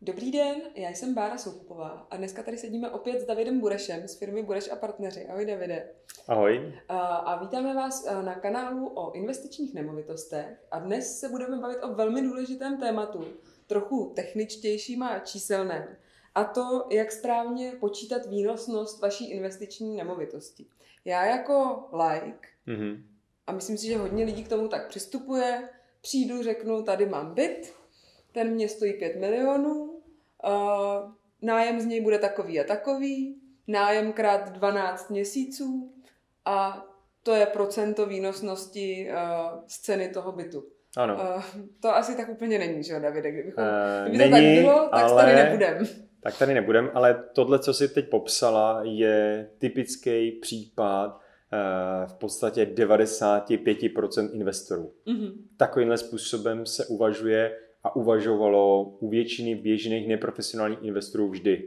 Dobrý den, já jsem Bára Soukupová a dneska tady sedíme opět s Davidem Burešem z firmy Bureš a partneři. Ahoj Davide. Ahoj. A vítáme vás na kanálu o investičních nemovitostech a dnes se budeme bavit o velmi důležitém tématu, trochu techničtějším a číselném. A to, jak správně počítat výnosnost vaší investiční nemovitosti. Já jako laik, a myslím si, že hodně lidí k tomu tak přistupuje, přijdu, řeknu, tady mám byt, ten mě stojí 5 milionů, nájem z něj bude takový a takový, nájem krát 12 měsíců a to je procento výnosnosti z ceny toho bytu. Ano. To asi tak úplně není, že Davide? Kdyby to tak bylo, tak tady nebudem. Tak tady nebudem, ale tohle, co jsi teď popsala, je typický případ v podstatě 95% investorů. Takovýmhle způsobem se uvažuje a uvažovalo u většiny běžných neprofesionálních investorů vždy.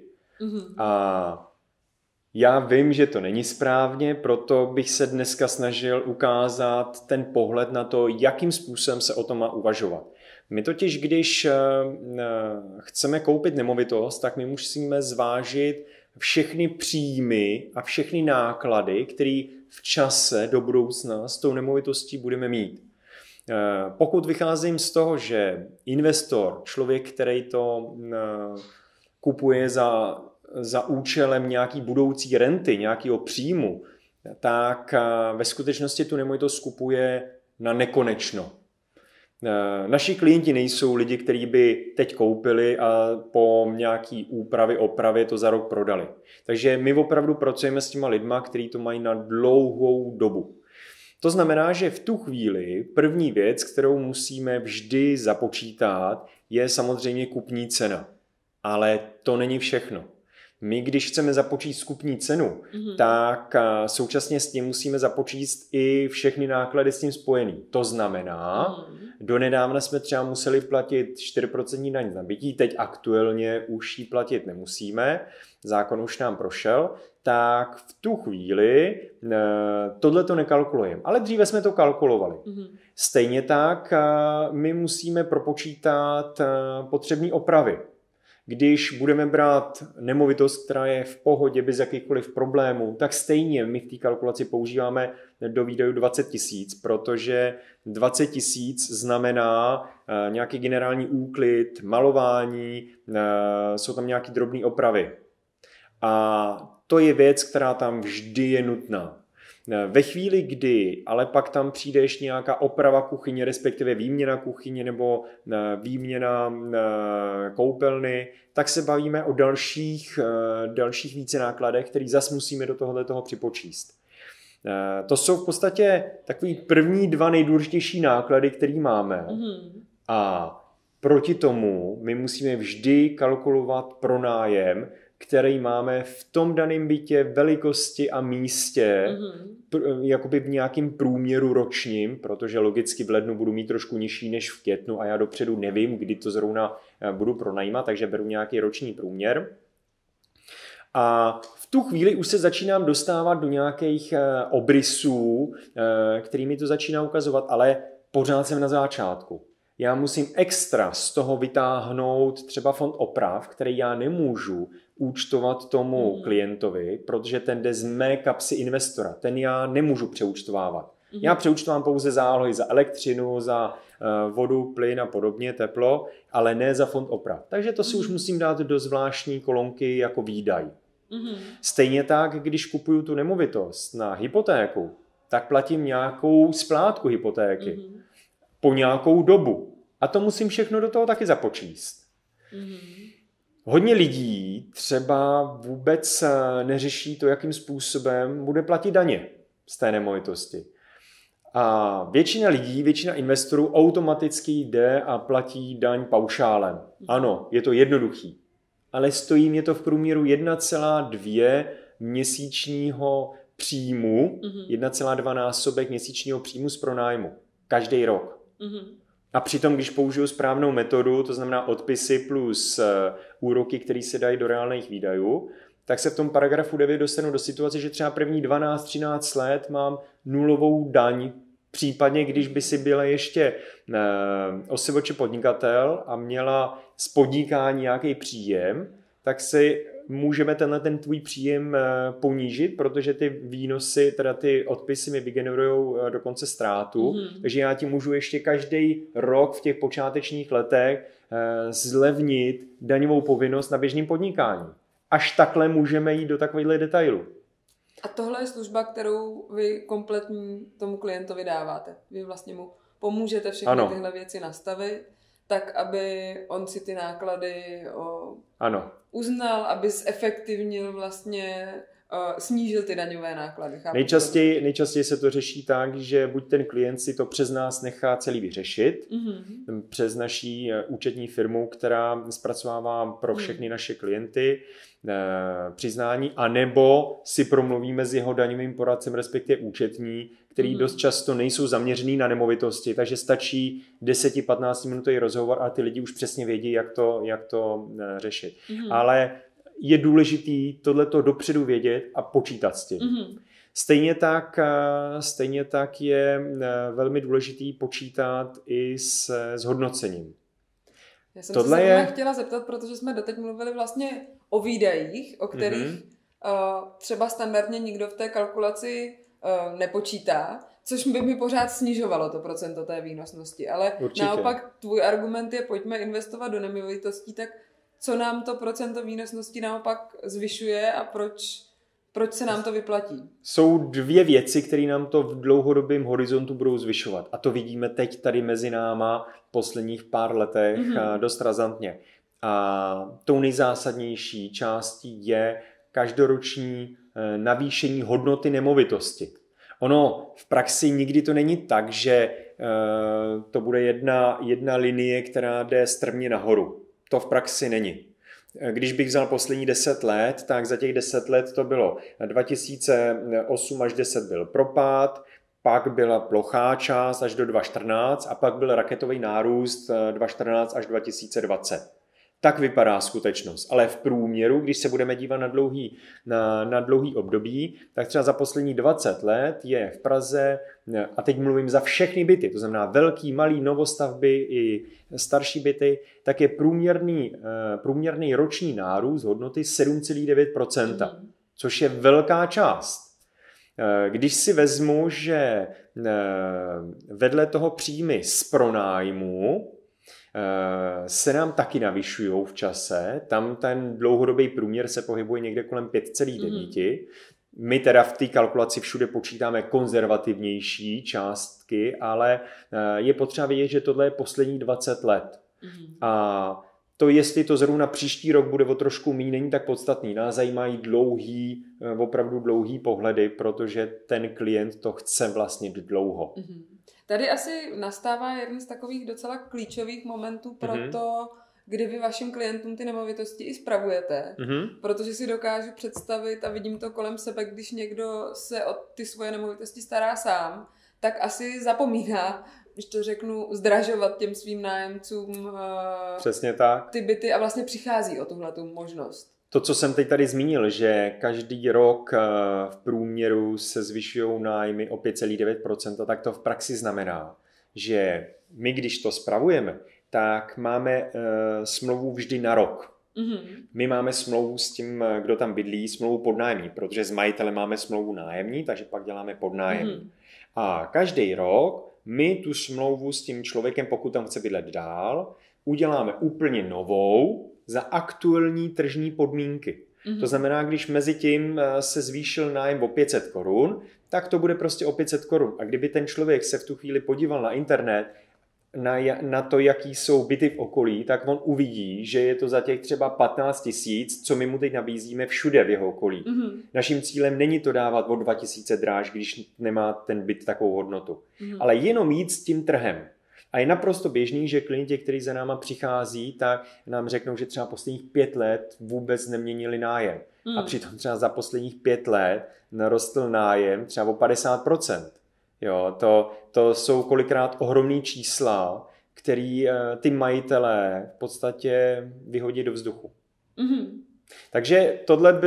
A já vím, že to není správně, proto bych se dneska snažil ukázat ten pohled na to, jakým způsobem se o tom má uvažovat. My totiž, když chceme koupit nemovitost, tak my musíme zvážit všechny příjmy a všechny náklady, které v čase do budoucna s tou nemovitostí budeme mít. Pokud vycházím z toho, že investor, člověk, který to kupuje za účelem nějaký budoucí renty, nějakého příjmu, tak ve skutečnosti tu nemovitost kupuje na nekonečno. Naši klienti nejsou lidi, kteří by teď koupili a po nějaký opravě to za rok prodali. Takže my opravdu pracujeme s těma lidma, kteří to mají na dlouhou dobu. To znamená, že v tu chvíli první věc, kterou musíme vždy započítat, je samozřejmě kupní cena. Ale to není všechno. My, když chceme započíst kupní cenu, tak současně s tím musíme započíst i všechny náklady s tím spojený. To znamená, donedávna jsme třeba museli platit 4% daň z nabytí, teď aktuálně už ji platit nemusíme, zákon už nám prošel, tak v tu chvíli tohle to nekalkulujeme. Ale dříve jsme to kalkulovali. Stejně tak my musíme propočítat potřebné opravy. Když budeme brát nemovitost, která je v pohodě bez jakýchkoliv problémů, tak stejně my v té kalkulaci používáme do výdajů 20 000, protože 20 000 znamená nějaký generální úklid, malování, jsou tam nějaké drobné opravy. A to je věc, která tam vždy je nutná. Ve chvíli, kdy ale pak tam přijde ještě nějaká oprava kuchyně, respektive výměna kuchyně nebo výměna koupelny, tak se bavíme o dalších více nákladech, které zase musíme do toho připočíst. To jsou v podstatě takový první dva nejdůležitější náklady, které máme. A proti tomu my musíme vždy kalkulovat pronájem, který máme v tom daném bytě, velikosti a místě, jakoby v nějakém průměru ročním, protože logicky v lednu budu mít trošku nižší než v květnu a já dopředu nevím, kdy to zrovna budu pronajímat, takže beru nějaký roční průměr. A v tu chvíli už se začínám dostávat do nějakých obrysů, kterými to začíná ukazovat, ale pořád jsem na začátku. Já musím extra z toho vytáhnout třeba fond oprav, který já nemůžu účtovat tomu klientovi, protože ten jde z mé kapsy investora. Ten já nemůžu přeúčtovávat. Já přeúčtovám pouze zálohy za elektřinu, za vodu, plyn a podobně, teplo, ale ne za fond oprav. Takže to si už musím dát do zvláštní kolonky jako výdaj. Stejně tak, když kupuju tu nemovitost na hypotéku, tak platím nějakou splátku hypotéky po nějakou dobu. A to musím všechno do toho taky započíst. Hodně lidí třeba vůbec neřeší to, jakým způsobem bude platit daně z té nemovitosti. A většina investorů automaticky jde a platí daň paušálem. Ano, je to jednoduchý. Ale stojí mě to v průměru 1,2 měsíčního příjmu, 1,2 násobek měsíčního příjmu z pronájmu. Každý rok. A přitom, když použiju správnou metodu, to znamená odpisy plus úroky, které se dají do reálných výdajů, tak se v tom paragrafu 9 dostanu do situace, že třeba první 12-13 let mám nulovou daň Případně, když by si byla ještě OSVČ podnikatel a měla z podnikání nějaký příjem, tak si můžeme ten tvůj příjem ponížit, protože ty výnosy, teda ty odpisy mi vygenerují dokonce ztrátu, takže já ti můžu ještě každý rok v těch počátečních letech zlevnit daňovou povinnost na běžném podnikání. Až takhle můžeme jít do takovýchhle detailů. A tohle je služba, kterou vy kompletní tomu klientovi dáváte. Vy vlastně mu pomůžete všechny tyhle věci nastavit, tak aby on si ty náklady uznal, aby zefektivnil vlastně, snížil ty daňové náklady. Nejčastěji se to řeší tak, že buď ten klient si to přes nás nechá celý vyřešit, přes naší účetní firmu, která zpracovává pro všechny naše klienty přiznání, anebo si promluvíme s jeho daňovým poradcem, respektive účetní, který dost často nejsou zaměřený na nemovitosti, takže stačí 10-15 minutový rozhovor a ty lidi už přesně vědí, jak to řešit. Ale je důležitý tohleto dopředu vědět a počítat s tím. Stejně tak je velmi důležitý počítat i s hodnocením. Já jsem se chtěla zeptat, protože jsme doteď mluvili vlastně o výdajích, o kterých třeba standardně nikdo v té kalkulaci nepočítá, což by mi pořád snižovalo to procento té výnosnosti. Ale určitě. Naopak tvůj argument je, pojďme investovat do nemovitostí, tak co nám to procento výnosnosti naopak zvyšuje a proč se nám to vyplatí? Jsou dvě věci, které nám to v dlouhodobém horizontu budou zvyšovat. A to vidíme teď tady mezi náma v posledních pár letech dost razantně. A tou nejzásadnější částí je každoroční navýšení hodnoty nemovitosti. Ono v praxi nikdy to není tak, že to bude jedna linie, která jde strmě nahoru. To v praxi není. Když bych vzal poslední 10 let, tak za těch 10 let to bylo 2008 až 10 byl propad, pak byla plochá část až do 2014 a pak byl raketový nárůst 2014 až 2020. Tak vypadá skutečnost. Ale v průměru, když se budeme dívat na dlouhý období, tak třeba za poslední 20 let je v Praze, a teď mluvím za všechny byty, to znamená velký, malý, novostavby i starší byty, tak je průměrný roční nárůst hodnoty 7,9%, což je velká část. Když si vezmu, že vedle toho příjmy z pronájmu se nám taky navyšují v čase, tam ten dlouhodobý průměr se pohybuje někde kolem 5,9. My teda v té kalkulaci všude počítáme konzervativnější částky, ale je potřeba vědět, že tohle je poslední 20 let. A to, jestli to zrovna příští rok bude o trošku méně, není tak podstatný. Nás zajímají opravdu dlouhý pohledy, protože ten klient to chce vlastnit dlouho. Tady asi nastává jeden z takových docela klíčových momentů pro to, kdy vy vašim klientům ty nemovitosti i spravujete, protože si dokážu představit a vidím to kolem sebe, když někdo se o ty svoje nemovitosti stará sám, tak asi zapomíná, když to řeknu, zdražovat těm svým nájemcům přesně tak. Ty byty a vlastně přichází o tuhletu možnost. To, co jsem teď tady zmínil, že každý rok v průměru se zvyšují nájmy o 5,9%, tak to v praxi znamená, že my, když to spravujeme, tak máme smlouvu vždy na rok. My máme smlouvu s tím, kdo tam bydlí, smlouvu podnájemní, protože s majitelem máme smlouvu nájemní, takže pak děláme podnájemní. A každý rok my tu smlouvu s tím člověkem, pokud tam chce bydlet dál, uděláme úplně novou za aktuální tržní podmínky. To znamená, když mezi tím se zvýšil nájem o 500 korun, tak to bude prostě o 500 korun. A kdyby ten člověk se v tu chvíli podíval na internet, na to, jaký jsou byty v okolí, tak on uvidí, že je to za těch třeba 15 000, co my mu teď nabízíme všude v jeho okolí. Naším cílem není to dávat o 2000 dráž, když nemá ten byt takovou hodnotu. Ale jenom jít s tím trhem. A je naprosto běžný, že klienti, kteří za náma přichází, tak nám řeknou, že třeba posledních 5 let vůbec neměnili nájem. A přitom třeba za posledních 5 let narostl nájem třeba o 50%. Jo, to jsou kolikrát ohromný čísla, který ty majitelé v podstatě vyhodí do vzduchu. Takže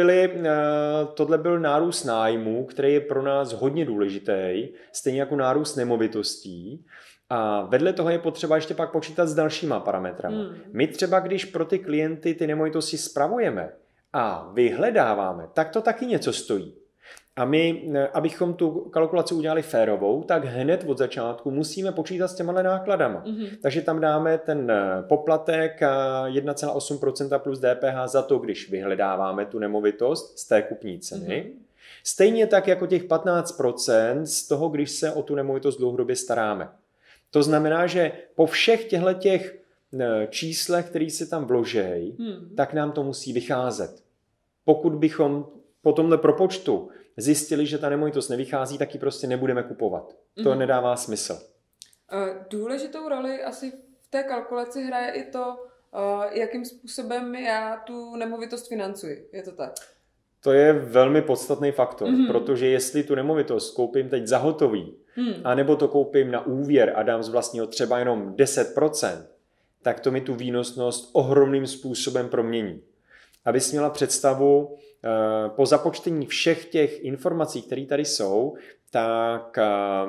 tohle byl nárůst nájmu, který je pro nás hodně důležitý, stejně jako nárůst nemovitostí. A vedle toho je potřeba ještě pak počítat s dalšíma parametrama. My třeba, když pro ty klienty ty nemovitosti spravujeme a vyhledáváme, tak to taky něco stojí. A my, abychom tu kalkulaci udělali férovou, tak hned od začátku musíme počítat s těma nákladama. Takže tam dáme ten poplatek 1,8% plus DPH za to, když vyhledáváme tu nemovitost z té kupní ceny. Stejně tak jako těch 15% z toho, když se o tu nemovitost dlouhodobě staráme. To znamená, že po všech těch číslech, které se tam vložejí, tak nám to musí vycházet. Pokud bychom po tomhle propočtu zjistili, že ta nemovitost nevychází, tak ji prostě nebudeme kupovat. To nedává smysl. Důležitou roli asi v té kalkulaci hraje i to, jakým způsobem já tu nemovitost financuji. Je to tak? To je velmi podstatný faktor, protože jestli tu nemovitost koupím teď za hotový, anebo to koupím na úvěr a dám z vlastního třeba jenom 10%, tak to mi tu výnosnost ohromným způsobem promění. Abys měla představu, po započtení všech těch informací, které tady jsou, tak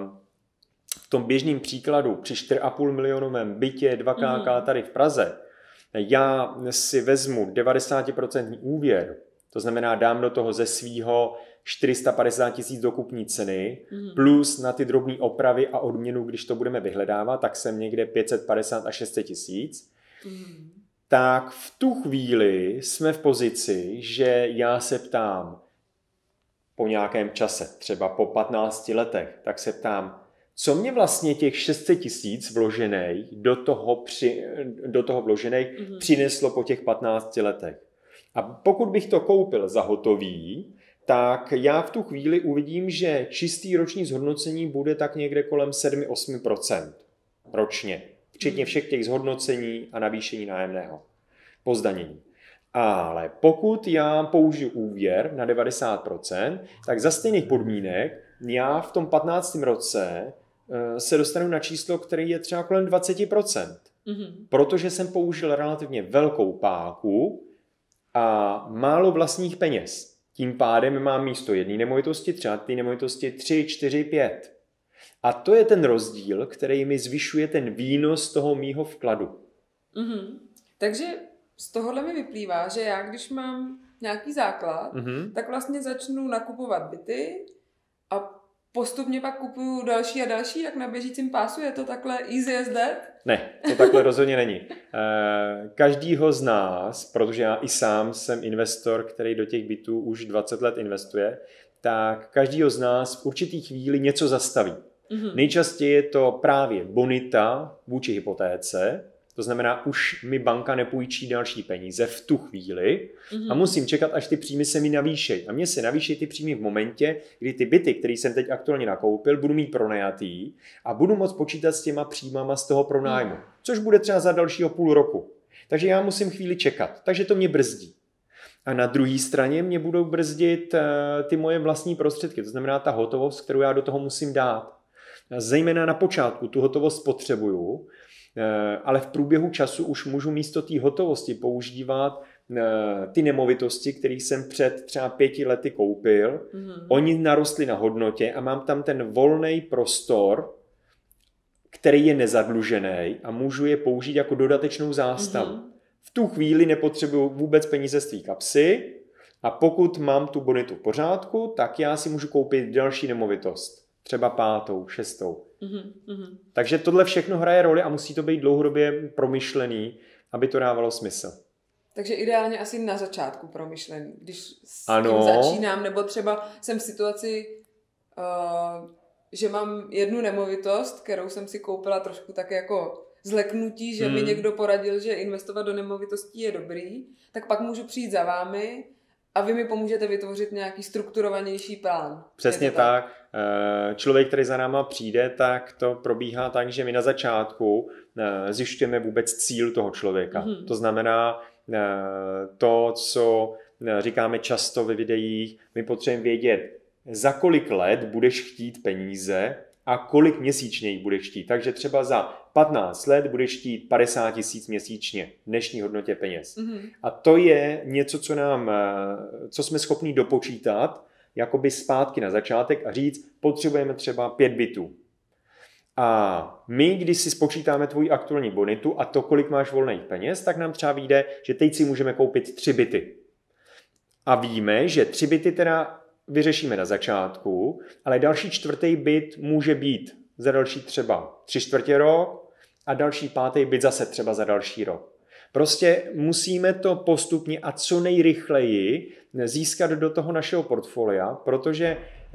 v tom běžném příkladu při 4,5 milionovém bytě 2KK tady v Praze, já si vezmu 90% úvěr, to znamená dám do toho ze svýho 450 000 do kupní ceny, plus na ty drobné opravy a odměnu, když to budeme vyhledávat, tak jsem někde 550 až 600 000. Tak v tu chvíli jsme v pozici, že já se ptám po nějakém čase, třeba po 15 letech, tak se ptám, co mě vlastně těch 600 000 vložených do toho vložených přineslo po těch 15 letech. A pokud bych to koupil za hotový, tak já v tu chvíli uvidím, že čistý roční zhodnocení bude tak někde kolem 7-8% ročně, včetně všech těch zhodnocení a navýšení nájemného po zdanění. Ale pokud já použiju úvěr na 90%, tak za stejných podmínek já v tom 15. roce se dostanu na číslo, které je třeba kolem 20%. Protože jsem použil relativně velkou páku a málo vlastních peněz. Tím pádem mám místo jedné nemovitosti třeba ty nemovitosti 3, 4, 5. A to je ten rozdíl, který mi zvyšuje ten výnos toho mýho vkladu. Takže z tohohle mi vyplývá, že já, když mám nějaký základ, tak vlastně začnu nakupovat byty a postupně pak kupuju další a další, jak na běžícím pásu. Je to takhle easy as that? Ne, to takhle rozhodně není. Každýho z nás, protože já i sám jsem investor, který do těch bytů už 20 let investuje, tak každýho z nás v určitý chvíli něco zastaví. Nejčastěji je to právě bonita vůči hypotéce, to znamená, už mi banka nepůjčí další peníze v tu chvíli a musím čekat, až ty příjmy se mi navýšejí. A mně se navýšejí ty příjmy v momentě, kdy ty byty, které jsem teď aktuálně nakoupil, budu mít pronajatý a budu moct počítat s těma příjmama z toho pronájmu, což bude třeba za dalšího půl roku. Takže já musím chvíli čekat, takže to mě brzdí. A na druhé straně mě budou brzdit ty moje vlastní prostředky, to znamená ta hotovost, kterou já do toho musím dát. A zejména na počátku tu hotovost potřebuju, ale v průběhu času už můžu místo té hotovosti používat ty nemovitosti, které jsem před třeba 5 lety koupil. Oni narostli na hodnotě a mám tam ten volný prostor, který je nezadlužený a můžu je použít jako dodatečnou zástavu. V tu chvíli nepotřebuju vůbec peníze z té kapsy a pokud mám tu bonitu v pořádku, tak já si můžu koupit další nemovitost. Třeba 5., 6. Takže tohle všechno hraje roli a musí to být dlouhodobě promyšlený, aby to dávalo smysl. Takže ideálně asi na začátku promyšlený, když s tím začínám, nebo třeba jsem v situaci, že mám jednu nemovitost, kterou jsem si koupila trošku tak jako zleknutí, že mi někdo poradil, že investovat do nemovitostí je dobrý, tak pak můžu přijít za vámi a vy mi pomůžete vytvořit nějaký strukturovanější plán. Přesně tak. Člověk, který za náma přijde, tak to probíhá tak, že my na začátku zjišťujeme vůbec cíl toho člověka. To znamená to, co říkáme často ve videích, my potřebujeme vědět, za kolik let budeš chtít peníze a kolik měsíčně jich budeš chtít. Takže třeba za 15 let budeš chtít 50 000 měsíčně v dnešní hodnotě peněz. A to je něco, co jsme schopni dopočítat, jakoby zpátky na začátek a říct, potřebujeme třeba 5 bytů. A my, když si spočítáme tvoji aktuální bonitu a to, kolik máš volných peněz, tak nám třeba vyjde, že teď si můžeme koupit 3 byty. A víme, že 3 byty teda vyřešíme na začátku, ale další 4. byt může být za další třeba 3/4 rok a další 5. byt zase třeba za další rok. Prostě musíme to postupně a co nejrychleji získat do toho našeho portfolia, protože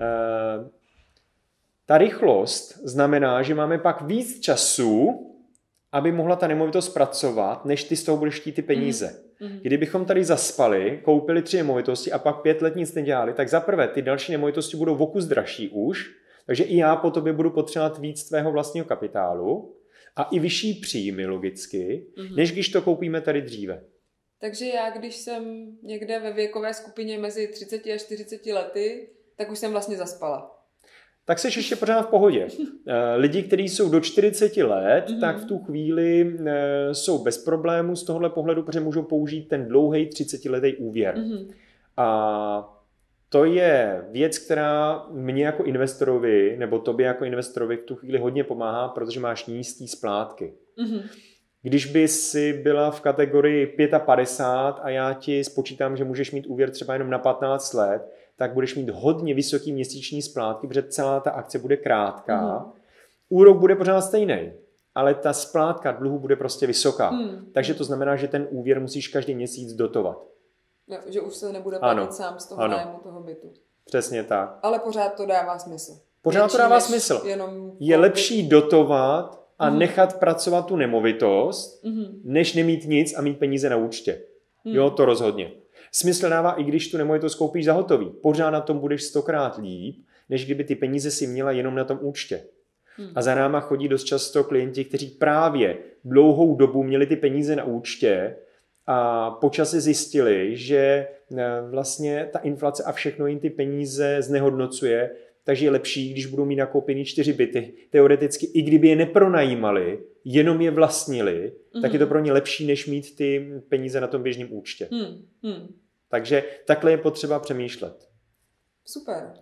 ta rychlost znamená, že máme pak víc času, aby mohla ta nemovitost pracovat, než ty z toho budeš chtít ty peníze. Kdybychom tady zaspali, koupili 3 nemovitosti a pak 5 let nic nedělali, tak zaprvé ty další nemovitosti budou o kus dražší už, takže i já po tobě budu potřebovat víc tvého vlastního kapitálu a i vyšší příjmy logicky, než když to koupíme tady dříve. Takže já, když jsem někde ve věkové skupině mezi 30 a 40 lety, tak už jsem vlastně zaspala. Tak jsi ještě pořád v pohodě. Lidi, kteří jsou do 40 let, tak v tu chvíli jsou bez problémů z tohohle pohledu, protože můžou použít ten dlouhý 30letý úvěr. A to je věc, která mě jako investorovi, nebo tobě jako investorovi v tu chvíli hodně pomáhá, protože máš nízký splátky. Když by si byla v kategorii 55 a já ti spočítám, že můžeš mít úvěr třeba jenom na 15 let, tak budeš mít hodně vysoký měsíční splátky, protože celá ta akce bude krátká. Úrok bude pořád stejný, ale ta splátka dluhu bude prostě vysoká. Takže to znamená, že ten úvěr musíš každý měsíc dotovat. Jo, že už se nebude platit sám z toho nájmu toho bytu. Přesně tak. Ale pořád to dává smysl. Pořád to dává smysl. Je lepší dotovat a nechat pracovat tu nemovitost, než nemít nic a mít peníze na účtě. Jo, to rozhodně. Smysl dává, i když tu nemovitost koupíš za hotový. Pořád na tom budeš 100krát líp, než kdyby ty peníze si měla jenom na tom účtě. A za náma chodí dost často klienti, kteří právě dlouhou dobu měli ty peníze na účtě a po čase zjistili, že vlastně ta inflace a všechno jim ty peníze znehodnocuje, takže je lepší, když budou mít nakoupený 4 byty. Teoreticky, i kdyby je nepronajímali, jenom je vlastnili, tak je to pro ně lepší, než mít ty peníze na tom běžném účtě. Takže takhle je potřeba přemýšlet. Super.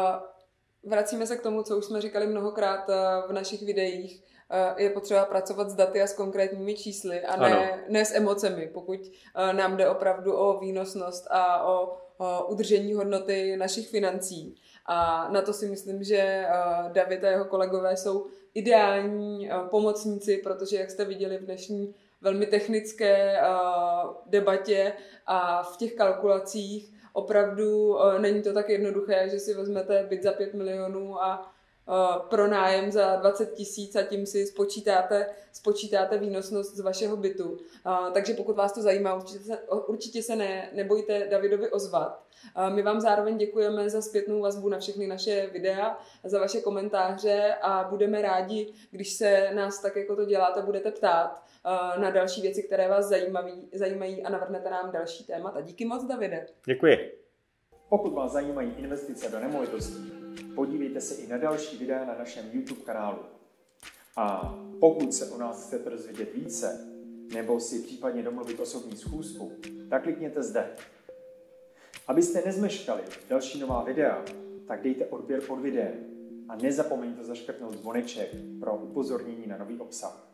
Vracíme se k tomu, co už jsme říkali mnohokrát v našich videích. Je potřeba pracovat s daty a s konkrétními čísly a ne s emocemi, pokud nám jde opravdu o výnosnost a o udržení hodnoty našich financí. A na to si myslím, že David a jeho kolegové jsou ideální pomocníci, protože jak jste viděli v dnešní velmi technické debatě a v těch kalkulacích, opravdu není to tak jednoduché, že si vezmete byt za 5 milionů a pronájem za 20 000 a tím si spočítáte výnosnost z vašeho bytu. Takže pokud vás to zajímá, určitě se nebojte Davidovi ozvat. My vám zároveň děkujeme za zpětnou vazbu na všechny naše videa, za vaše komentáře a budeme rádi, když se nás tak, jako to děláte, budete ptát na další věci, které vás zajímají a navrhnete nám další témata. Díky moc, Davide. Děkuji. Pokud vás zajímají investice do nemovitostí, podívejte se i na další videa na našem YouTube kanálu. A pokud se o nás chcete dozvědět více, nebo si případně domluvit osobní schůzku, tak klikněte zde. Abyste nezmeškali další nová videa, tak dejte odběr pod videem a nezapomeňte zaškrtnout zvoneček pro upozornění na nový obsah.